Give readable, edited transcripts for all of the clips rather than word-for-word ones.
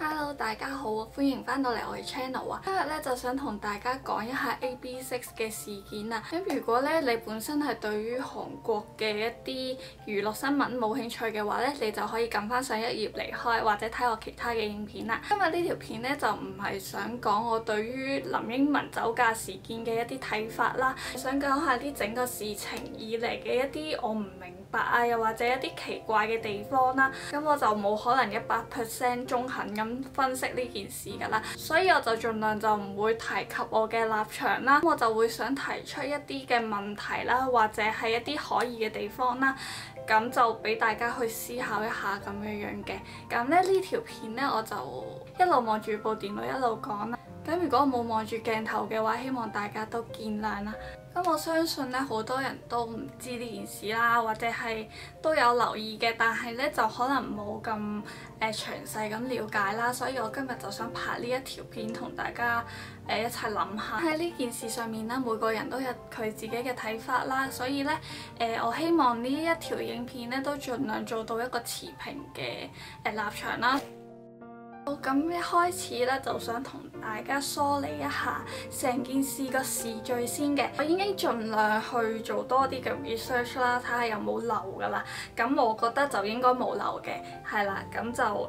Hello， 大家好，歡迎翻到嚟我嘅 channel 啊！今日咧就想同大家講一下 AB6 嘅事件啊。咁如果咧你本身係對於韓國嘅一啲娛樂新聞冇興趣嘅話咧，你就可以撳翻上一頁離開，或者睇我其他嘅影片啦。今日呢條片咧就唔係想講我對於林英文酒駕事件嘅一啲睇法啦，想講下呢整個事情以嚟嘅一啲我唔明白啊，又或者一啲奇怪嘅地方啦。咁我就冇可能100% 中肯咁分析呢件事㗎啦，所以我就盡量就唔會提及我嘅立場啦，我就會想提出一啲嘅問題啦，或者係一啲可疑嘅地方啦，咁就俾大家去思考一下咁樣樣嘅。咁咧呢條片咧我就一路望住部電腦一路講啦。咁如果我冇望住鏡頭嘅話，希望大家都見諒啦。咁我相信咧好多人都唔知呢件事啦，或者係都有留意嘅，但係咧就可能冇咁詳細咁了解啦。所以我今日就想拍呢一條片同大家一齊諗下喺呢件事上面啦。每個人都有佢自己嘅睇法啦，所以咧我希望呢一條影片咧都盡量做到一個持平嘅立場啦。咁一開始咧就想同大家梳理一下成件事個時序先嘅。我已經盡量去做多啲嘅 research 啦，睇下有冇漏噶啦。咁我覺得就應該冇漏嘅，係啦。咁就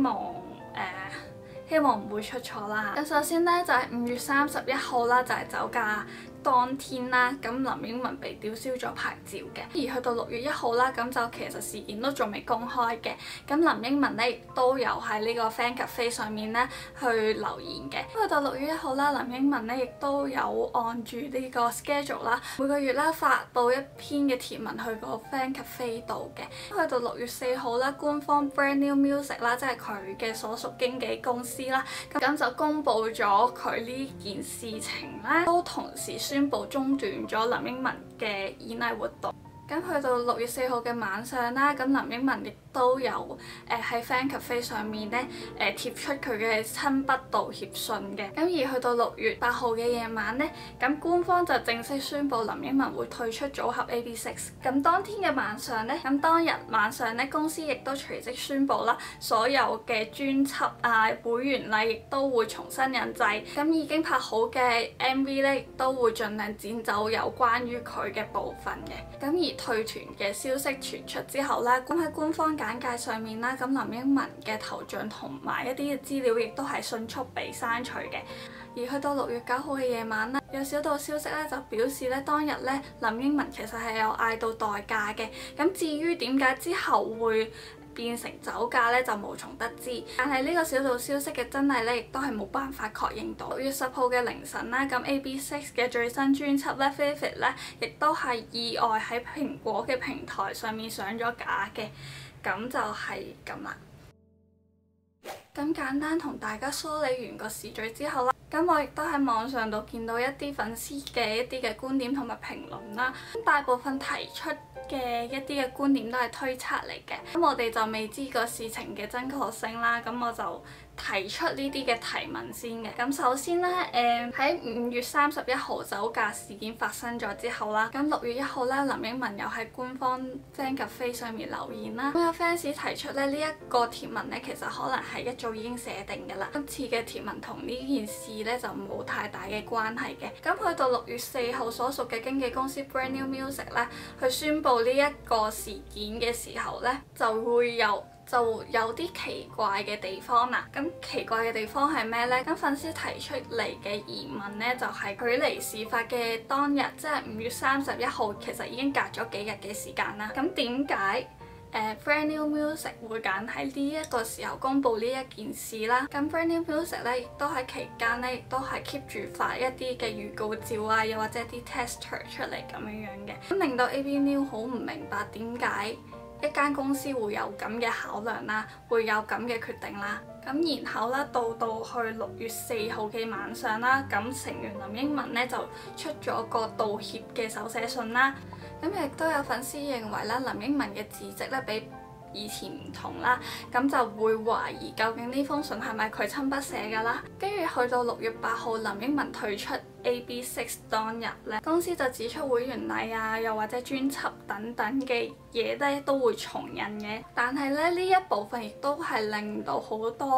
希望唔會出錯啦。咁首先咧就係5月31號啦，就係酒駕當天啦，咁林英文被吊銷咗牌照嘅。而去到6月1號啦，咁就其實事件都仲未公開嘅。咁林英文咧亦都有喺呢個 Fan Cafe 上面咧去留言嘅。去到6月1號啦，林英文咧亦都有按住呢個 schedule 啦，每個月啦發布一篇嘅貼文去個 Fan Cafe 度嘅。去到6月4號啦，官方 Brand New Music 啦，即係佢嘅所屬經紀公司啦，咁就公佈咗佢呢件事情啦，都同時宣布中斷咗林英文嘅演藝活動。咁去到6月4號嘅晚上啦，咁林英文亦都有喺 Fan Cafe 上面咧貼出佢嘅親筆道歉信嘅。咁而去到6月8號嘅夜晚咧，咁官方就正式宣布林英文會退出組合 AB6。咁當天嘅晚上咧，咁當日晚上咧，公司亦都隨即宣布啦，所有嘅專輯啊、會員禮亦都會重新印製。咁已經拍好嘅 MV 咧，亦都會盡量剪走有關於佢嘅部分嘅。咁而退團嘅消息傳出之後咧，咁喺官方簡介上面啦，咁林英文嘅頭像同埋一啲嘅資料亦都係迅速被刪除嘅。而去到6月9號嘅夜晚啦，有小道消息咧就表示咧，當日咧林英文其實係有嗌到代駕嘅。咁至於點解之後會變成酒駕咧，就無從得知。但係呢個小道消息嘅真偽咧，亦都係冇辦法確認到。6月10號嘅凌晨啦，咁 AB6 嘅最新專輯咧 Favorite 咧，亦都係意外喺蘋果嘅平台上面上咗架嘅。咁就係咁啦。咁簡單同大家梳理完個時序之後啦，咁我亦都喺網上度見到一啲粉絲嘅一啲嘅觀點同埋評論啦。大部分提出嘅一啲嘅觀點都係推測嚟嘅，咁我哋就未知個事情嘅真確性啦。咁我就提出呢啲嘅提問先嘅。咁首先咧，喺5月31號酒駕事件發生咗之後啦，咁6月1號咧，林英文又喺官方 Fan Cafe 上面留言啦。咁有 fans 提出咧，呢一個貼文咧，其實可能係一早已經寫定㗎啦。今次嘅貼文同呢件事咧就冇太大嘅關係嘅。咁去到6月4號所屬嘅經紀公司 Brand New Music 咧，去宣布呢一個事件嘅時候咧，就有啲奇怪嘅地方啦。咁奇怪嘅地方係咩呢？咁粉絲提出嚟嘅疑問呢，就係距離事發嘅當日，即係5月31號，其實已經隔咗幾日嘅時間啦。咁點解Brand New Music 會揀喺呢一個時候公佈呢一件事啦？咁 Brand New Music 咧，亦都喺期間咧，亦都係 keep 住發一啲嘅預告照啊，又或者啲 tester 出嚟咁樣樣嘅，咁令到 AB New 好唔明白點解一間公司會有咁嘅考量啦，會有咁嘅決定啦。咁然後咧，到去6月4號嘅晚上啦，咁成員林英文咧就出咗個道歉嘅手寫信啦。咁亦都有粉絲認為咧，林英文嘅字跡咧比以前唔同啦，咁就會懷疑究竟呢封信係咪佢親筆寫㗎啦。跟住去到6月8號，林英文退出 AB6 當日咧，公司就指出會員禮啊，又或者專輯等等嘅嘢咧都會重印嘅。但係咧，呢一部分亦都係令到好多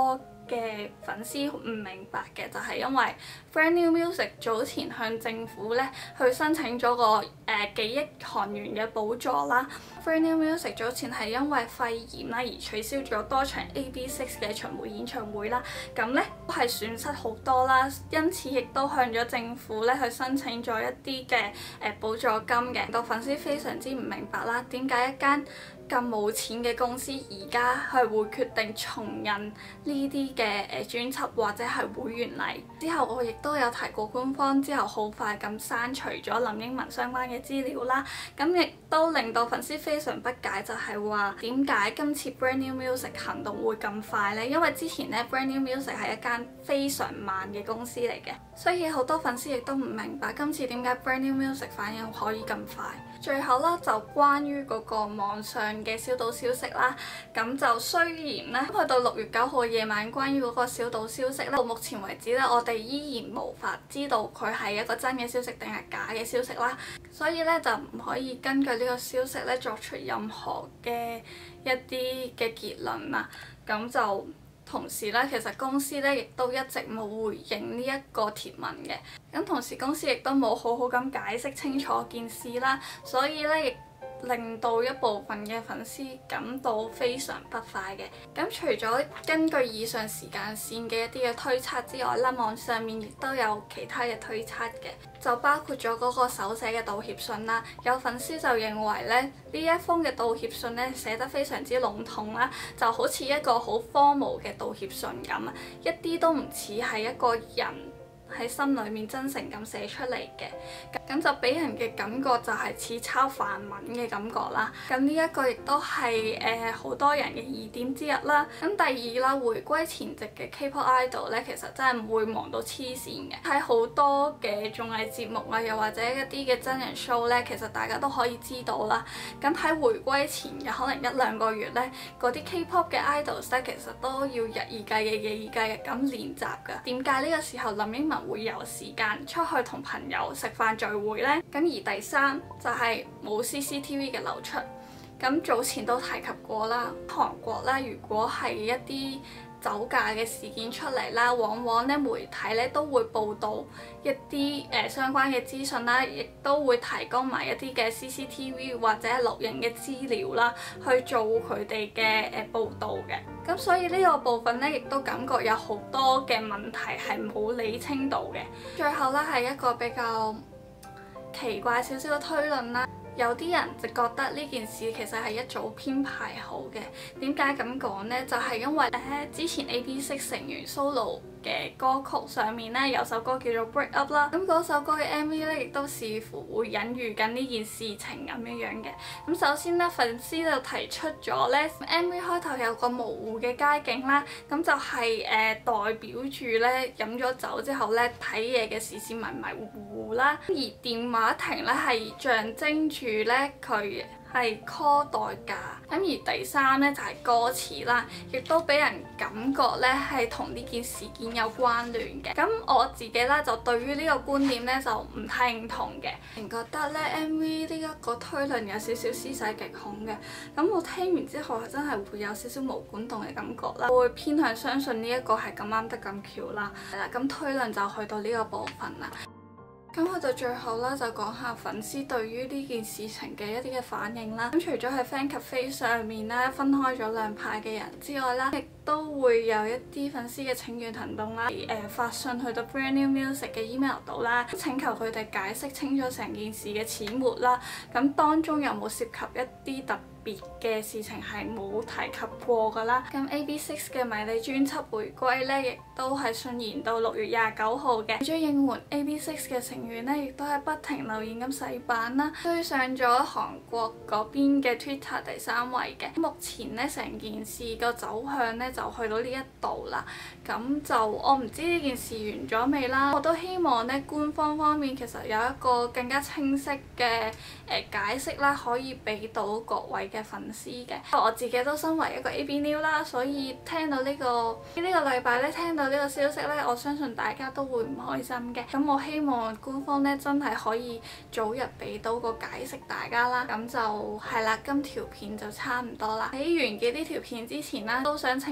嘅粉絲唔明白嘅，就係因為 Brand New Music 早前向政府咧去申請咗個幾億韓元嘅補助啦。Brand New Music 早前係因為肺炎啦而取消咗多場 AB6 嘅巡迴演唱會啦，咁咧都係損失好多啦，因此亦都向咗政府咧去申請咗一啲嘅補助金嘅，令到粉絲非常之唔明白啦，點解一間咁冇錢嘅公司而家係會決定重印呢啲嘅專輯或者係會員禮。之後我亦都有提過官方之後好快咁刪除咗林英文相關嘅資料啦，咁亦都令到粉絲非常不解，就係話點解今次 Brand New Music 行動會咁快呢？因為之前咧 Brand New Music 係一間非常慢嘅公司嚟嘅，所以好多粉絲亦都唔明白今次點解 Brand New Music 反應可以咁快。最後啦，就關於嗰個網上嘅小島消息啦，咁就雖然咧去到6月9號夜晚，關於嗰個小島消息咧，到目前為止咧，我哋依然無法知道佢係一個真嘅消息定係假嘅消息啦，所以咧就唔可以根據呢個消息咧作出任何嘅一啲嘅結論啦，咁就。同時咧，其實公司咧亦都一直冇回應呢一個貼文嘅，咁同時公司亦都冇好好咁解釋清楚件事啦，所以咧亦令到一部分嘅粉絲感到非常不快嘅。咁除咗根據以上時間線嘅一啲嘅推測之外啦，網上面亦都有其他嘅推測嘅，就包括咗嗰個手寫嘅道歉信啦。有粉絲就認為咧，呢一封嘅道歉信咧寫得非常之籠統啦，就好似一個好荒謬嘅道歉信咁啊，一啲都唔似係一個人喺心裏面真誠咁寫出嚟嘅，咁就俾人嘅感覺就係似抄梵文嘅感覺啦。咁呢一個亦都係好多人嘅疑點之一啦。咁第二啦，回歸前夕嘅 K-pop idol 咧，其實真係唔會忙到黐線嘅。喺好多嘅綜藝節目啊，又或者一啲嘅真人 show 咧，其實大家都可以知道啦。咁喺回歸前嘅可能1-2個月咧，嗰啲 K-pop 嘅 idols 咧，其實都要日以繼夜、夜以繼日咁練習㗎。點解呢個時候林英文會有時間出去同朋友食飯聚會呢？咁而第三就係冇 CCTV 嘅流出。咁早前都提及過啦，韓國咧如果係一啲酒駕嘅事件出嚟啦，往往咧媒體咧都會報導一啲相關嘅資訊啦，亦都會提供埋一啲嘅 CCTV 或者錄影嘅資料啦，去做佢哋嘅報導嘅。咁所以呢個部分咧，亦都感覺有好多嘅問題係冇理清到嘅。最後咧係一個比較奇怪少少嘅推論啦。有啲人就覺得呢件事其實係一早編排好嘅。點解咁講呢？就係因為之前 AB6 成員 solo 嘅歌曲上面咧有首歌叫做 Break Up 啦，咁嗰首歌嘅 MV 咧亦都似乎會隱喻緊呢件事情咁樣嘅。咁首先咧，粉絲就提出咗咧 MV 開頭有個模糊嘅街景啦，咁就係代表住咧飲咗酒之後咧睇嘢嘅視線迷迷糊糊啦，而電話亭咧係象徵住咧佢係 call 代價。咁而第三咧就係歌詞啦，亦都俾人感覺咧係同呢件事件有關聯嘅。咁我自己咧就對於呢個觀點咧就唔太認同嘅，覺得咧 MV 呢一個推論有少少詩洗極恐嘅。咁我聽完之後真係會有少少毛管戙嘅感覺啦，我會偏向相信呢一個係咁啱得咁巧啦。係啦，咁推論就去到呢個部分啦。咁去到最後啦，就講下粉絲對於呢件事情嘅一啲嘅反應啦。咁除咗喺 Fan Cafe 上面咧分開咗兩派嘅人之外啦，亦都會有一啲粉絲嘅請願行動啦，發信去到 Brand New Music 嘅 email 度啦，請求佢哋解釋清楚成件事嘅始末啦。咁當中有冇涉及一啲特別嘅事情係冇提及過㗎啦。咁 AB6 嘅迷你專輯回歸咧，亦都係順延到6月29號嘅。為咗應援 AB6 嘅成員咧，亦都係不停留言咁洗版啦，追上咗韓國嗰邊嘅 Twitter 第3位嘅。目前咧成件事個走向咧就去到呢一度啦。咁就我唔知呢件事完咗未啦。我都希望咧官方方面其實有一個更加清晰嘅解釋啦，可以俾到各位嘅粉絲嘅。我自己都身為一個 AB New 啦，所以聽到呢個禮拜咧聽到呢個消息咧，我相信大家都會唔開心嘅。咁我希望官方咧真係可以早日俾到個解釋大家啦。咁就係啦，今條片就差唔多啦。喺完結呢條片之前啦，都想清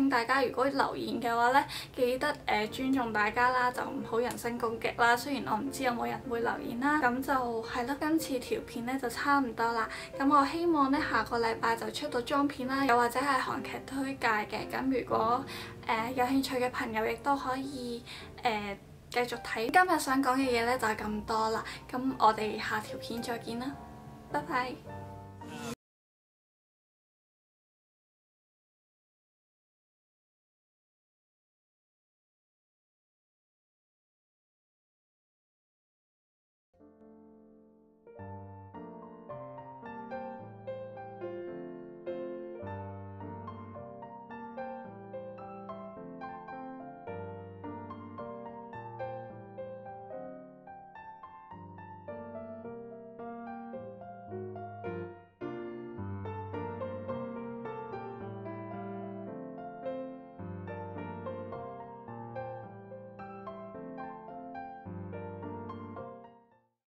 請大家如果留言嘅話呢，記得尊重大家啦，就唔好人身攻擊啦。雖然我唔知有冇人會留言啦，咁就係咯。今次條片呢就差唔多啦，咁我希望呢下個禮拜就出到妝片啦，又或者係韓劇推介嘅。咁如果有興趣嘅朋友亦都可以繼續睇。今日想講嘅嘢呢就係咁多啦，咁我哋下條片再見啦，拜拜。